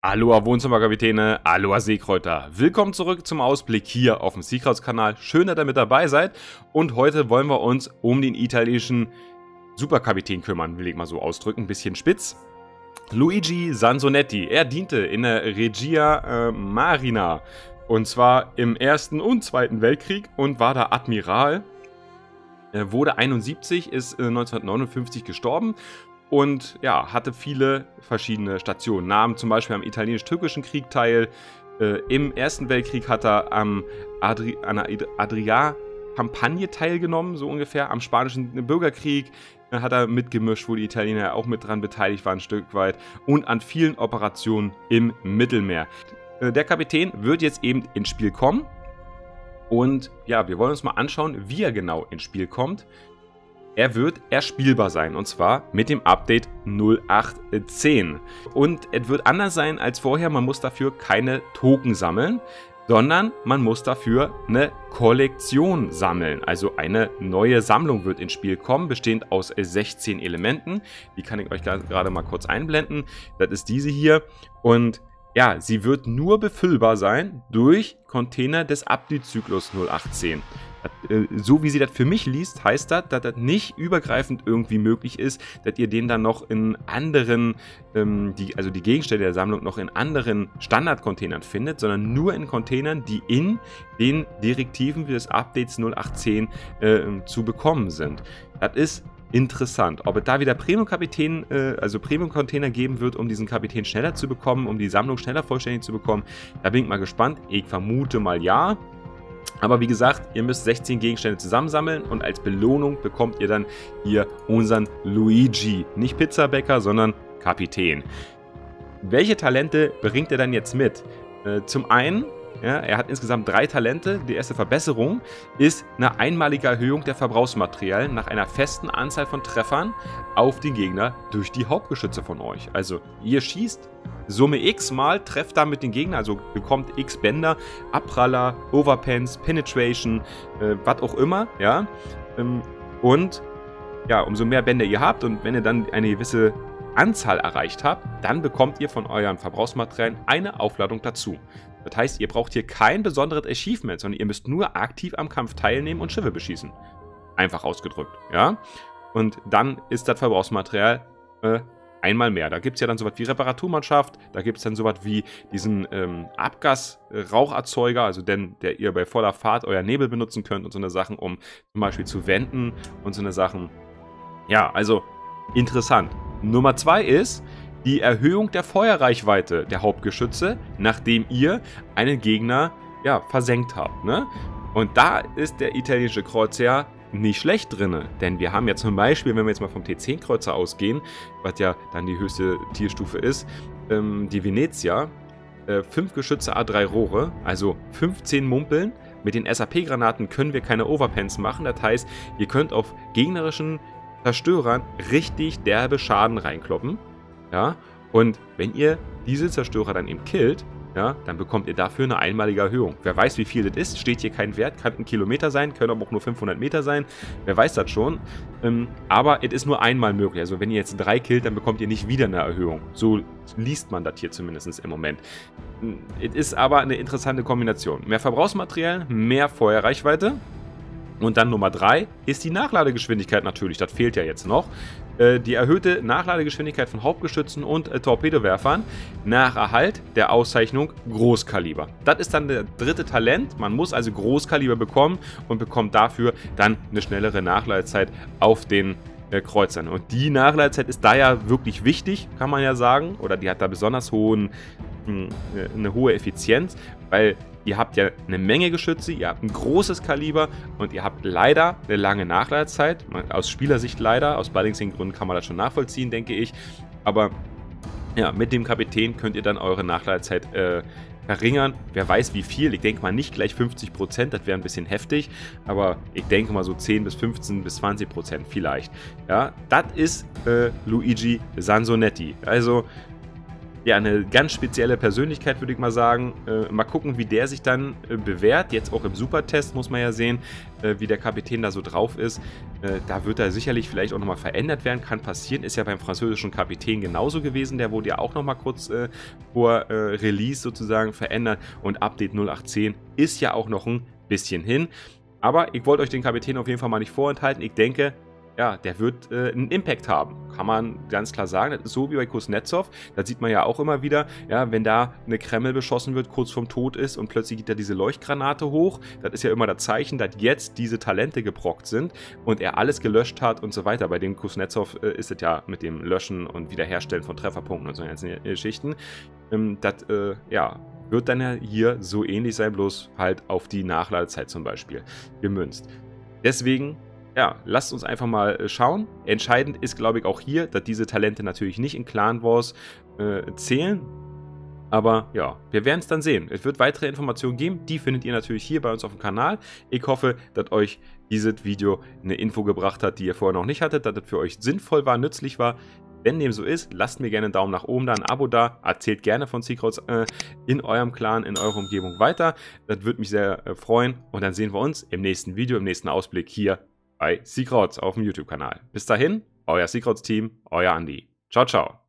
Aloha Wohnzimmerkapitäne, Aloha Seekräuter. Willkommen zurück zum Ausblick hier auf dem Seakrauts-Kanal. Schön, dass ihr mit dabei seid. Und heute wollen wir uns um den italienischen Superkapitän kümmern, will ich mal so ausdrücken, ein bisschen spitz. Luigi Sansonetti. Er diente in der Regia Marina. Und zwar im Ersten und Zweiten Weltkrieg und war da Admiral. Er wurde 71, ist 1959 gestorben. Und ja, hatte viele verschiedene Stationen. Nahm zum Beispiel am italienisch-türkischen Krieg teil. Im Ersten Weltkrieg hat er an der Adria-Kampagne teilgenommen, so ungefähr. Am Spanischen Bürgerkrieg hat er mitgemischt, wo die Italiener auch mit dran beteiligt waren, ein Stück weit. Und an vielen Operationen im Mittelmeer. Der Kapitän wird jetzt eben ins Spiel kommen. Und ja, wir wollen uns mal anschauen, wie er genau ins Spiel kommt. Er wird erspielbar sein, und zwar mit dem Update 0810. Und es wird anders sein als vorher, man muss dafür keine Token sammeln, sondern man muss dafür eine Kollektion sammeln. Also eine neue Sammlung wird ins Spiel kommen, bestehend aus 16 Elementen. Die kann ich euch gerade mal kurz einblenden. Das ist diese hier. Und ja, sie wird nur befüllbar sein durch Container des Update-Zyklus 0810. So wie sie das für mich liest, heißt das, dass das nicht übergreifend irgendwie möglich ist, dass ihr den dann noch in anderen, also die Gegenstände der Sammlung noch in anderen Standard-Containern findet, sondern nur in Containern, die in den Direktiven des Updates 0810 zu bekommen sind. Das ist interessant. Ob es da wieder Premium-Kapitän, also Premium-Container geben wird, um diesen Kapitän schneller zu bekommen, um die Sammlung schneller vollständig zu bekommen, da bin ich mal gespannt. Ich vermute mal ja. Aber wie gesagt, ihr müsst 16 Gegenstände zusammensammeln und als Belohnung bekommt ihr dann hier unseren Luigi. Nicht Pizzabäcker, sondern Kapitän. Welche Talente bringt er dann jetzt mit? Zum einen, ja, er hat insgesamt 3 Talente. Die erste Verbesserung ist eine einmalige Erhöhung der Verbrauchsmaterialien nach einer festen Anzahl von Treffern auf den Gegner durch die Hauptgeschütze von euch. Also ihr schießt Summe X mal, trefft damit den Gegner, also bekommt X Bänder, Abpraller, Overpens, Penetration, was auch immer, ja. Und ja, umso mehr Bänder ihr habt und wenn ihr dann eine gewisse Anzahl erreicht habt, dann bekommt ihr von euren Verbrauchsmaterialien eine Aufladung dazu. Das heißt, ihr braucht hier kein besonderes Achievement, sondern ihr müsst nur aktiv am Kampf teilnehmen und Schiffe beschießen. Einfach ausgedrückt, ja. Und dann ist das Verbrauchsmaterial einmal mehr. Da gibt es ja dann sowas wie Reparaturmannschaft, da gibt es dann sowas wie diesen Abgas-Raucherzeuger, also der ihr bei voller Fahrt euer Nebel benutzen könnt und so eine Sachen, um zum Beispiel zu wenden und so eine Sachen. Ja, also interessant. Nummer 2 ist die Erhöhung der Feuerreichweite der Hauptgeschütze, nachdem ihr einen Gegner ja, versenkt habt. Ne? Und da ist der italienische Kreuzer nicht schlecht drin, denn wir haben ja zum Beispiel, wenn wir jetzt mal vom T10-Kreuzer ausgehen, was ja dann die höchste Tierstufe ist, die Venezia, 5 Geschütze A3 Rohre, also 15 Mumpeln. Mit den SAP-Granaten können wir keine Overpens machen, das heißt, ihr könnt auf gegnerischen Zerstörern richtig derbe Schaden reinkloppen, ja, und wenn ihr diese Zerstörer dann eben killt, ja, dann bekommt ihr dafür eine einmalige Erhöhung. Wer weiß, wie viel das ist, steht hier kein Wert, kann 1 Kilometer sein, können aber auch nur 500 Meter sein, wer weiß das schon. Aber es ist nur einmal möglich, also wenn ihr jetzt 3 killt, dann bekommt ihr nicht wieder eine Erhöhung. So liest man das hier zumindest im Moment. Es ist aber eine interessante Kombination. Mehr Verbrauchsmaterial, mehr Feuerreichweite. Und dann Nummer 3 ist die Nachladegeschwindigkeit natürlich, das fehlt ja jetzt noch. Die erhöhte Nachladegeschwindigkeit von Hauptgeschützen und Torpedowerfern nach Erhalt der Auszeichnung Großkaliber. Das ist dann der 3. Talent, man muss also Großkaliber bekommen und bekommt dafür dann eine schnellere Nachladezeit auf den Kreuzern. Und die Nachladezeit ist da ja wirklich wichtig, kann man ja sagen, oder die hat da besonders eine hohe Effizienz, weil ihr habt ja eine Menge Geschütze, ihr habt ein großes Kaliber und ihr habt leider eine lange Nachladezeit. Aus Spielersicht leider, aus Balancing-Gründen kann man das schon nachvollziehen, denke ich. Aber ja, mit dem Kapitän könnt ihr dann eure Nachladezeit verringern. Wer weiß wie viel, ich denke mal nicht gleich 50%, das wäre ein bisschen heftig, aber ich denke mal so 10 bis 15 bis 20% vielleicht. Ja, das ist Luigi Sansonetti. Also ja, eine ganz spezielle Persönlichkeit, würde ich mal sagen. Mal gucken, wie der sich dann bewährt. Jetzt auch im Supertest muss man ja sehen, wie der Kapitän da so drauf ist. Da wird er sicherlich vielleicht auch nochmal verändert werden. Kann passieren. Ist ja beim französischen Kapitän genauso gewesen. Der wurde ja auch nochmal kurz vor Release sozusagen verändert. Und Update 0810 ist ja auch noch ein bisschen hin. Aber ich wollte euch den Kapitän auf jeden Fall mal nicht vorenthalten. Ich denke, ja, der wird einen Impact haben. Kann man ganz klar sagen. Das ist so wie bei Kuznetsov. Da sieht man ja auch immer wieder, ja, wenn da eine Kreml beschossen wird, kurz vorm Tod ist und plötzlich geht da diese Leuchtgranate hoch. Das ist ja immer das Zeichen, dass jetzt diese Talente geprockt sind und er alles gelöscht hat und so weiter. Bei dem Kuznetsov ist es ja mit dem Löschen und Wiederherstellen von Trefferpunkten und so ganzen Geschichten. Das, ja, wird dann ja hier so ähnlich sein, bloß halt auf die Nachladezeit zum Beispiel gemünzt. Deswegen, ja, lasst uns einfach mal schauen. Entscheidend ist, glaube ich, auch hier, dass diese Talente natürlich nicht in Clan Wars zählen. Aber ja, wir werden es dann sehen. Es wird weitere Informationen geben. Die findet ihr natürlich hier bei uns auf dem Kanal. Ich hoffe, dass euch dieses Video eine Info gebracht hat, die ihr vorher noch nicht hattet, dass das für euch sinnvoll war, nützlich war. Wenn dem so ist, lasst mir gerne einen Daumen nach oben da, ein Abo da. Erzählt gerne von Seakrauts in eurem Clan, in eurer Umgebung weiter. Das würde mich sehr freuen. Und dann sehen wir uns im nächsten Video, im nächsten Ausblick hier bei Seakrauts auf dem YouTube-Kanal. Bis dahin, euer Seakrauts-Team, euer Andi. Ciao, ciao.